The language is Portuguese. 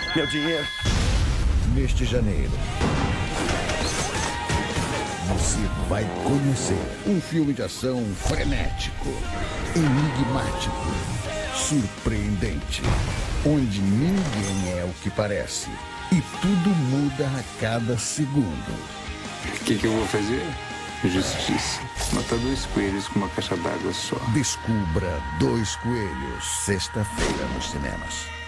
Meu dinheiro. Neste janeiro, você vai conhecer um filme de ação frenético, enigmático, surpreendente, onde ninguém é o que parece e tudo muda a cada segundo. O que eu vou fazer? Justiça. Matar 2 coelhos com uma caixa d'água só. Descubra 2 Coelhos, sexta-feira nos cinemas.